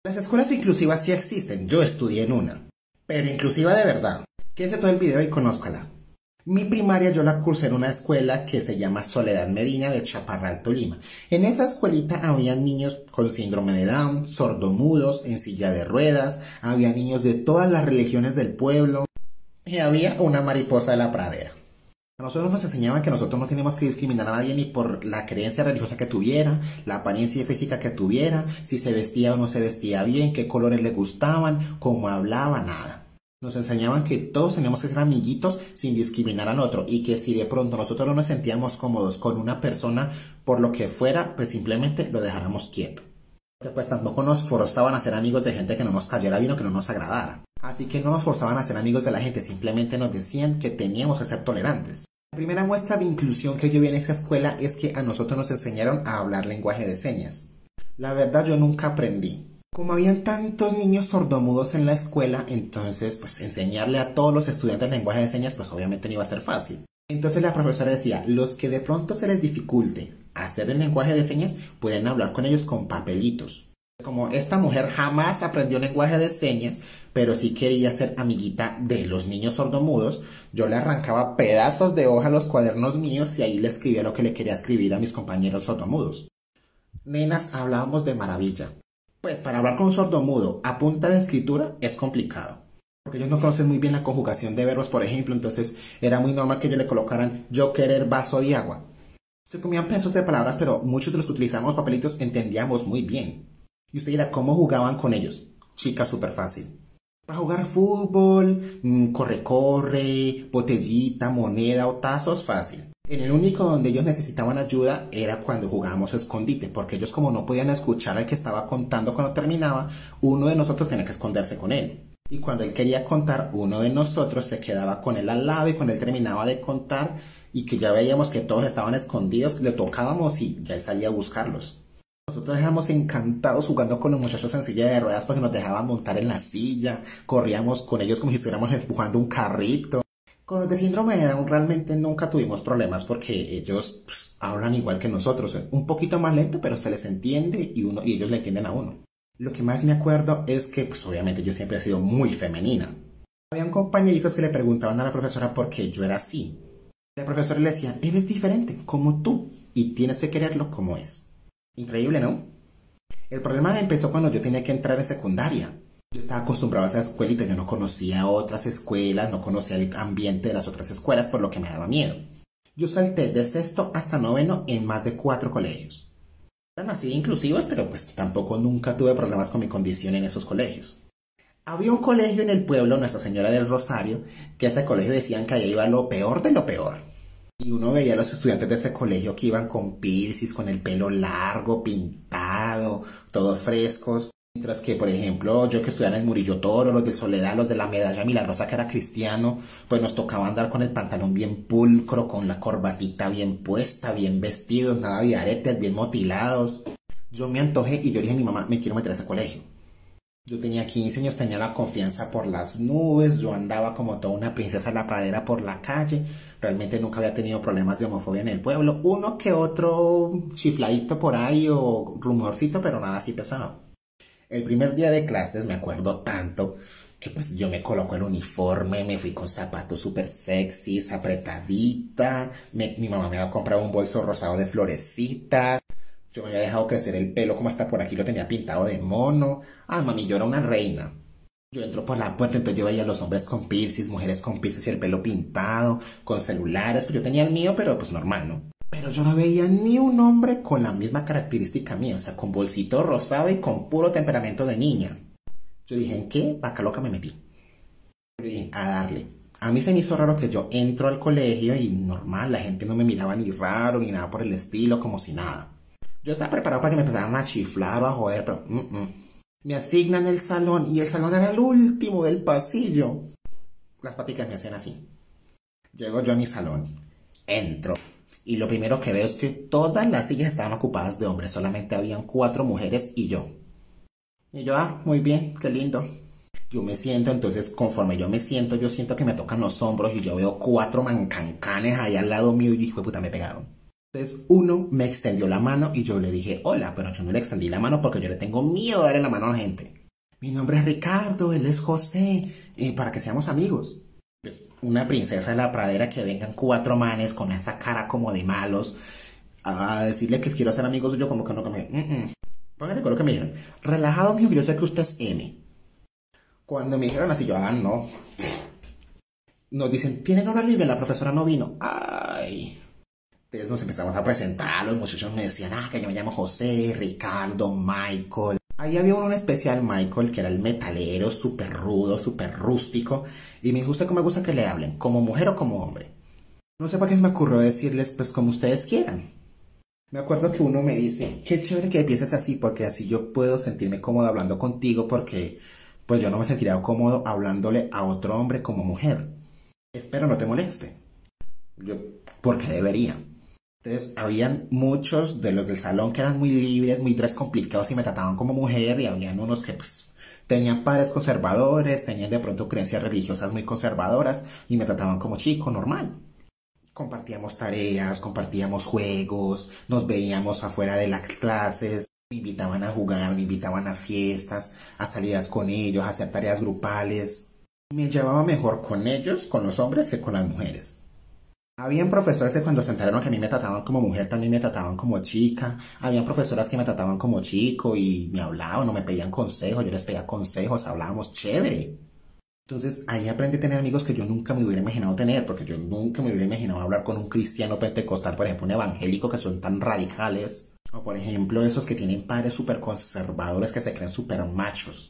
Las escuelas inclusivas sí existen, yo estudié en una, pero inclusiva de verdad. Quédese todo el video y conózcala. Mi primaria yo la cursé en una escuela que se llama Soledad Medina de Chaparral, Tolima. En esa escuelita había niños con síndrome de Down, sordomudos, en silla de ruedas, había niños de todas las religiones del pueblo y había una mariposa de la pradera. A nosotros nos enseñaban que nosotros no tenemos que discriminar a nadie ni por la creencia religiosa que tuviera, la apariencia física que tuviera, si se vestía o no se vestía bien, qué colores le gustaban, cómo hablaba, nada. Nos enseñaban que todos teníamos que ser amiguitos sin discriminar al otro y que si de pronto nosotros no nos sentíamos cómodos con una persona por lo que fuera, pues simplemente lo dejáramos quieto. Porque pues tampoco nos forzaban a ser amigos de gente que no nos cayera bien o que no nos agradara. Así que no nos forzaban a ser amigos de la gente, simplemente nos decían que teníamos que ser tolerantes. La primera muestra de inclusión que yo vi en esa escuela es que a nosotros nos enseñaron a hablar lenguaje de señas. La verdad yo nunca aprendí. Como habían tantos niños sordomudos en la escuela, entonces pues enseñarle a todos los estudiantes lenguaje de señas pues obviamente no iba a ser fácil. Entonces la profesora decía, los que de pronto se les dificulte hacer el lenguaje de señas pueden hablar con ellos con papelitos. Como esta mujer jamás aprendió lenguaje de señas, pero sí quería ser amiguita de los niños sordomudos, yo le arrancaba pedazos de hoja a los cuadernos míos y ahí le escribía lo que le quería escribir a mis compañeros sordomudos. Nenas, hablábamos de maravilla. Pues para hablar con un sordomudo a punta de escritura es complicado. Porque ellos no conocen muy bien la conjugación de verbos, por ejemplo, entonces era muy normal que ellos le colocaran yo querer vaso de agua. Se comían pedazos de palabras, pero muchos de los que utilizábamos papelitos entendíamos muy bien. Y usted dirá, ¿cómo jugaban con ellos? Chica, súper fácil. Para jugar fútbol, corre, botellita, moneda o tazos, fácil. En el único donde ellos necesitaban ayuda era cuando jugábamos escondite, porque ellos como no podían escuchar al que estaba contando cuando terminaba, uno de nosotros tenía que esconderse con él. Y cuando él quería contar, uno de nosotros se quedaba con él al lado y cuando él terminaba de contar y que ya veíamos que todos estaban escondidos, le tocábamos y ya salía a buscarlos. Nosotros éramos encantados jugando con los muchachos en silla de ruedas porque nos dejaban montar en la silla, corríamos con ellos como si estuviéramos empujando un carrito. Con los de síndrome de Down realmente nunca tuvimos problemas porque ellos pues, hablan igual que nosotros, un poquito más lento pero se les entiende y ellos le entienden a uno. Lo que más me acuerdo es que pues obviamente yo siempre he sido muy femenina. Habían compañeritos que le preguntaban a la profesora por qué yo era así. La profesora le decía, él es diferente, como tú, y tienes que quererlo como es. Increíble, ¿no? El problema empezó cuando yo tenía que entrar en secundaria. Yo estaba acostumbrado a esa escuelita, yo no conocía otras escuelas, no conocía el ambiente de las otras escuelas, por lo que me daba miedo. Yo salté de sexto hasta noveno en más de 4 colegios. Eran así inclusivos, pero pues tampoco nunca tuve problemas con mi condición en esos colegios. Había un colegio en el pueblo, Nuestra Señora del Rosario, que a ese colegio decían que allá iba lo peor de lo peor. Y uno veía a los estudiantes de ese colegio que iban con piercings, con el pelo largo, pintado, todos frescos. Mientras que, por ejemplo, yo que estudiaba en el Murillo Toro, los de Soledad, los de la Medalla Milagrosa, que era cristiano, pues nos tocaba andar con el pantalón bien pulcro, con la corbatita bien puesta, bien vestidos, nada de aretes, bien motilados. Yo me antojé y yo dije a mi mamá, me quiero meter a ese colegio. Yo tenía 15 años, tenía la confianza por las nubes, yo andaba como toda una princesa en la pradera por la calle. Realmente nunca había tenido problemas de homofobia en el pueblo. Uno que otro chifladito por ahí o rumorcito, pero nada así pesado. El primer día de clases me acuerdo tanto que pues yo me coloco el uniforme, me fui con zapatos súper sexys, apretadita. Mi mamá me había comprado un bolso rosado de florecitas. Yo me había dejado crecer el pelo como hasta por aquí lo tenía pintado de mono. Ah, mami, yo era una reina. Yo entro por la puerta, entonces yo veía a los hombres con piercings, mujeres con piercings y el pelo pintado, con celulares, pues yo tenía el mío, pero pues normal, ¿no? Pero yo no veía ni un hombre con la misma característica mía, o sea, con bolsito rosado y con puro temperamento de niña. Yo dije, ¿en qué vaca loca me metí? Yo dije, a darle. A mí se me hizo raro que yo entro al colegio y normal, la gente no me miraba ni raro ni nada por el estilo, como si nada. Yo estaba preparado para que me empezaran a chiflar o a joder, pero me asignan el salón y el salón era el último del pasillo. Las paticas me hacían así. Llego yo a mi salón, entro y lo primero que veo es que todas las sillas estaban ocupadas de hombres, solamente habían 4 mujeres y yo. Y yo, muy bien, qué lindo. Yo me siento, entonces conforme yo me siento, yo siento que me tocan los hombros y yo veo 4 mancancanes ahí al lado mío y hijo de puta me pegaron. Entonces uno me extendió la mano y yo le dije hola, pero yo no le extendí la mano porque yo le tengo miedo de darle la mano a la gente. Mi nombre es Ricardo, él es José, para que seamos amigos. Pues una princesa de la pradera que vengan cuatro manes con esa cara como de malos a decirle que quiero ser amigos, yo como que no, Póngale con lo que me dijeron. Relajado, mijo, que yo sé que usted es M. Cuando me dijeron así, yo, no. Nos dicen, ¿tienen hora libre? La profesora no vino. Ay. Entonces nos empezamos a presentar, los muchachos me decían, que yo me llamo José, Ricardo, Michael. Ahí había uno en especial, Michael, que era el metalero, súper rudo, súper rústico. Y me dijo, ¿usted cómo me gusta que le hablen? ¿Como mujer o como hombre? No sé para qué se me ocurrió decirles, pues como ustedes quieran. Me acuerdo que uno me dice, qué chévere que pienses así, porque así yo puedo sentirme cómodo hablando contigo, porque pues yo no me sentiría cómodo hablándole a otro hombre como mujer. Espero no te moleste. Yo, porque debería. Entonces, habían muchos de los del salón que eran muy libres, muy descomplicados y me trataban como mujer, y habían unos que pues tenían padres conservadores, tenían de pronto creencias religiosas muy conservadoras y me trataban como chico normal. Compartíamos tareas, compartíamos juegos, nos veíamos afuera de las clases, me invitaban a jugar, me invitaban a fiestas, a salidas con ellos, a hacer tareas grupales. Me llevaba mejor con ellos, con los hombres, que con las mujeres. Habían profesores que cuando se enteraron que a mí me trataban como mujer, también me trataban como chica. Habían profesoras que me trataban como chico y me hablaban o me pedían consejos, yo les pedía consejos, hablábamos chévere. Entonces ahí aprendí a tener amigos que yo nunca me hubiera imaginado tener, porque yo nunca me hubiera imaginado hablar con un cristiano pentecostal, por ejemplo, un evangélico, que son tan radicales. O por ejemplo, esos que tienen padres súper conservadores que se creen súper machos.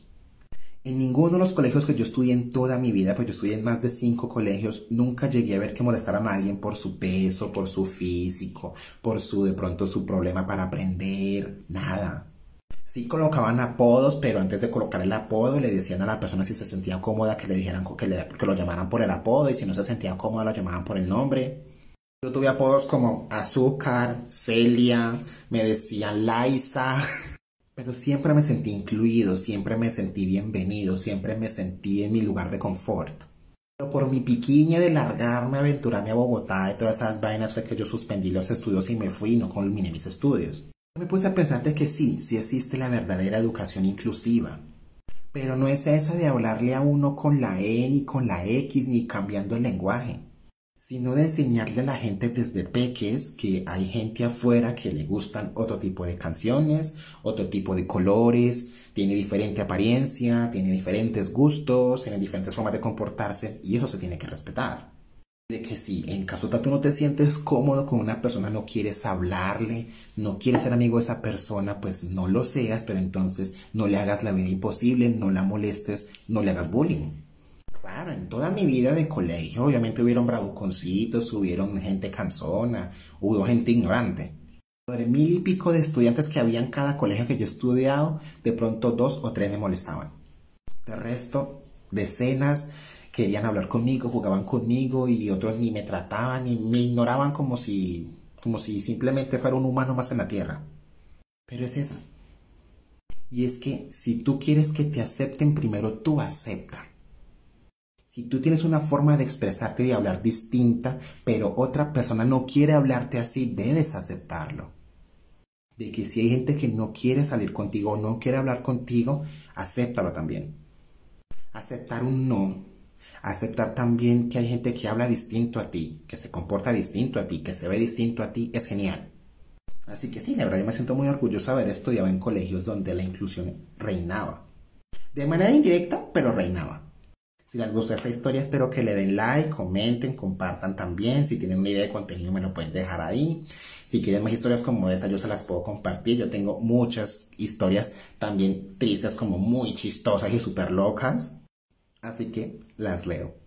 En ninguno de los colegios que yo estudié en toda mi vida, pues yo estudié en más de 5 colegios, nunca llegué a ver que molestaran a alguien por su peso, por su físico, por su, de pronto, su problema para aprender, nada. Sí colocaban apodos, pero antes de colocar el apodo le decían a la persona si se sentía cómoda que le dijeran que lo llamaran por el apodo, y si no se sentía cómoda lo llamaban por el nombre. Yo tuve apodos como Azúcar, Celia, me decían Laisa. Pero siempre me sentí incluido, siempre me sentí bienvenido, siempre me sentí en mi lugar de confort. Pero por mi piquiña de largarme, aventurarme a Bogotá y todas esas vainas fue que yo suspendí los estudios y me fui y no culminé mis estudios. Me puse a pensar de que sí existe la verdadera educación inclusiva. Pero no es esa de hablarle a uno con la E ni con la X ni cambiando el lenguaje, sino de enseñarle a la gente desde peques que hay gente afuera que le gustan otro tipo de canciones, otro tipo de colores, tiene diferente apariencia, tiene diferentes gustos, tiene diferentes formas de comportarse, y eso se tiene que respetar. De que si en caso tú no te sientes cómodo con una persona, no quieres hablarle, no quieres ser amigo de esa persona, pues no lo seas, pero entonces no le hagas la vida imposible, no la molestes, no le hagas bullying. Claro, en toda mi vida de colegio, obviamente hubieron bravuconcitos, hubieron gente cansona, hubo gente ignorante. De 1000 y pico de estudiantes que había en cada colegio que yo he estudiado, de pronto 2 o 3 me molestaban. De resto, decenas querían hablar conmigo, jugaban conmigo, y otros ni me trataban ni me ignoraban como si simplemente fuera un humano más en la tierra. Pero es esa. Y es que si tú quieres que te acepten, primero tú acepta. Si tú tienes una forma de expresarte y de hablar distinta, pero otra persona no quiere hablarte así, debes aceptarlo. De que si hay gente que no quiere salir contigo o no quiere hablar contigo, acéptalo también. Aceptar un no. Aceptar también que hay gente que habla distinto a ti, que se comporta distinto a ti, que se ve distinto a ti, es genial. Así que sí, la verdad yo me siento muy orgulloso de haber estudiado en colegios donde la inclusión reinaba. De manera indirecta, pero reinaba. Si les gustó esta historia, espero que le den like, comenten, compartan también. Si tienen una idea de contenido, me lo pueden dejar ahí. Si quieren más historias como esta, yo se las puedo compartir. Yo tengo muchas historias también tristes, como muy chistosas y súper locas. Así que las leo.